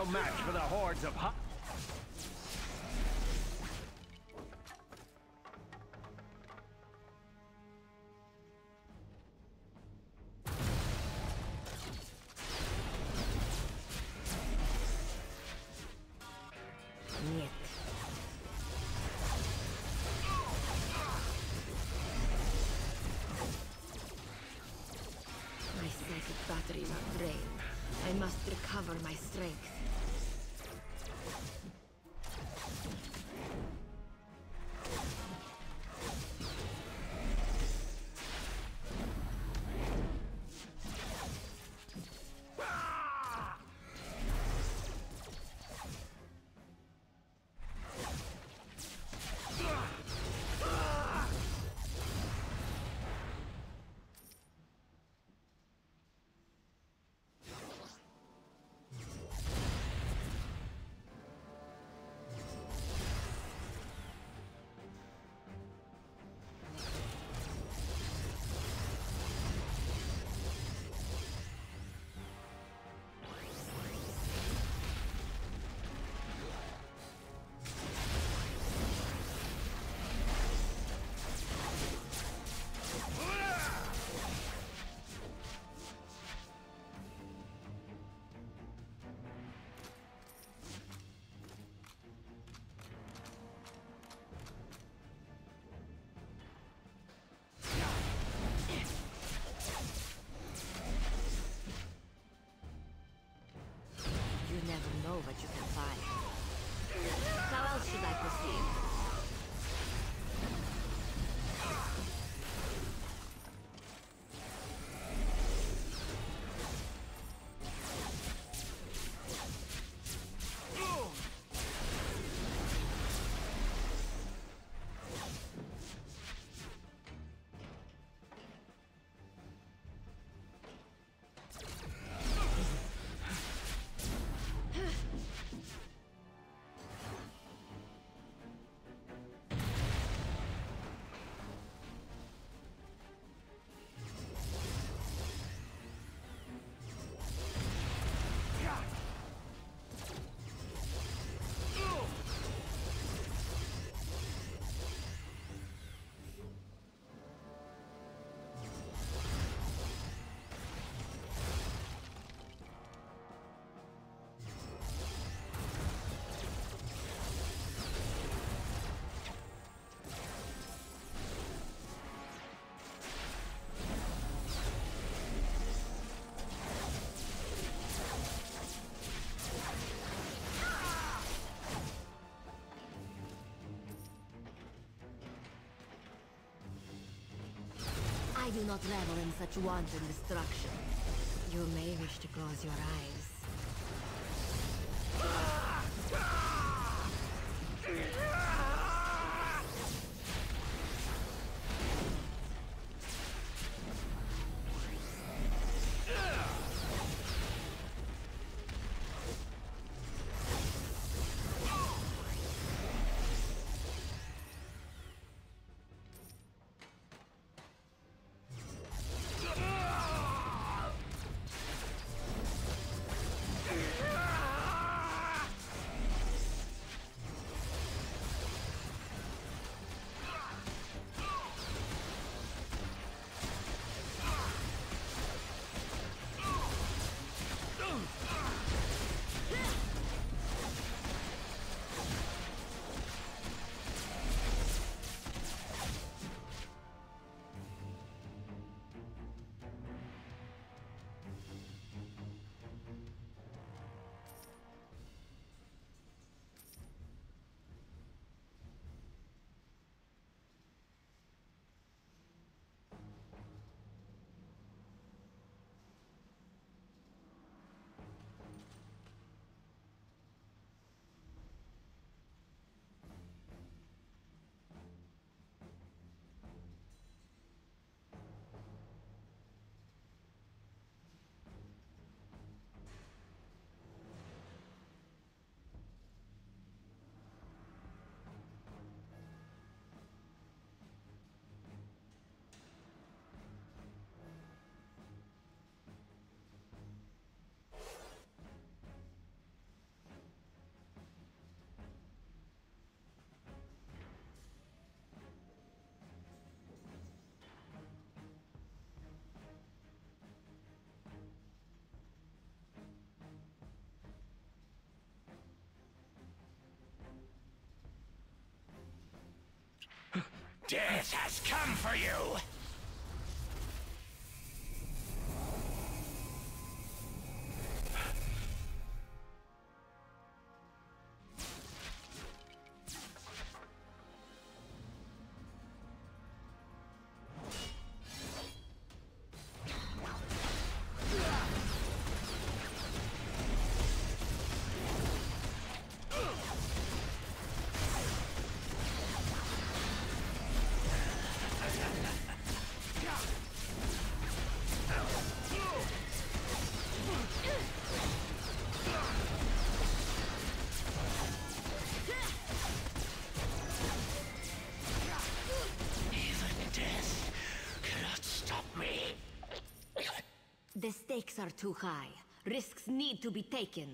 no match for the hordes of Нет. My psychic batteries are drained. I must recover my strength. You never know what you can find. How else should I proceed? I do not revel in such wanton destruction. You may wish to close your eyes. Death has come for you! The stakes are too high. Risks need to be taken.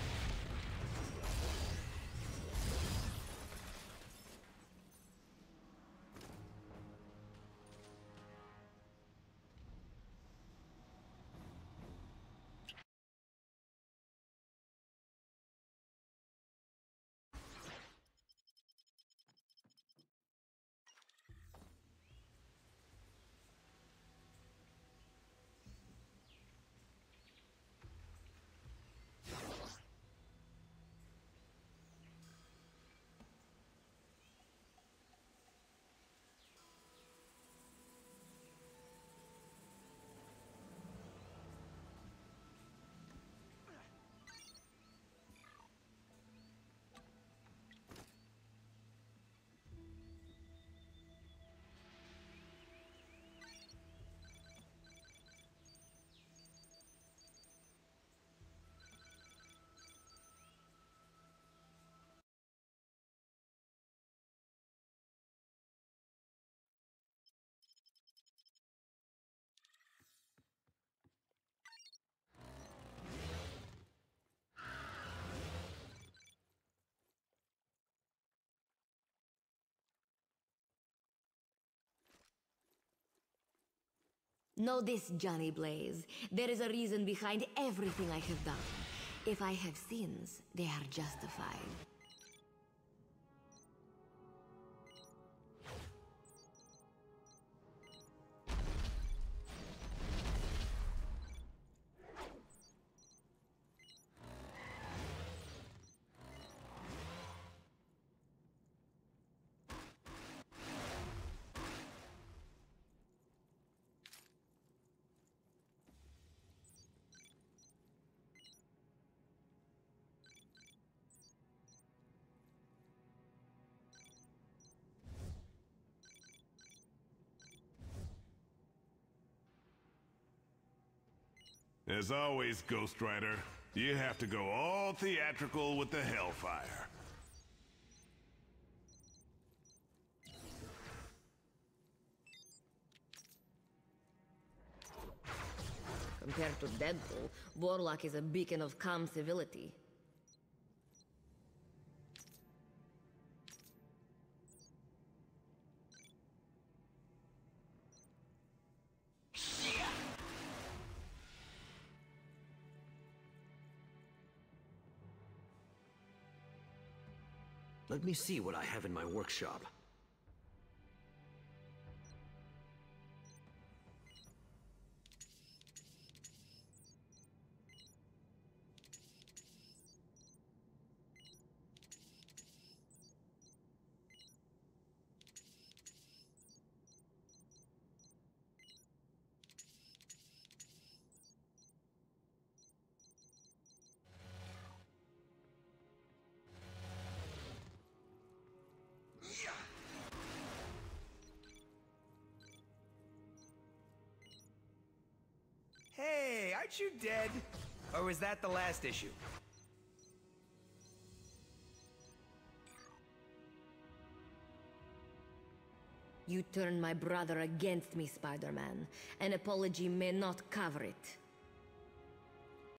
Know this, Johnny Blaze. There is a reason behind everything I have done. If I have sins, they are justified. As always, Ghost Rider, you have to go all theatrical with the Hellfire. Compared to Deadpool, Warlock is a beacon of calm civility. Let me see what I have in my workshop. Hey, aren't you dead? Or was that the last issue? You turned my brother against me, Spider-Man. An apology may not cover it.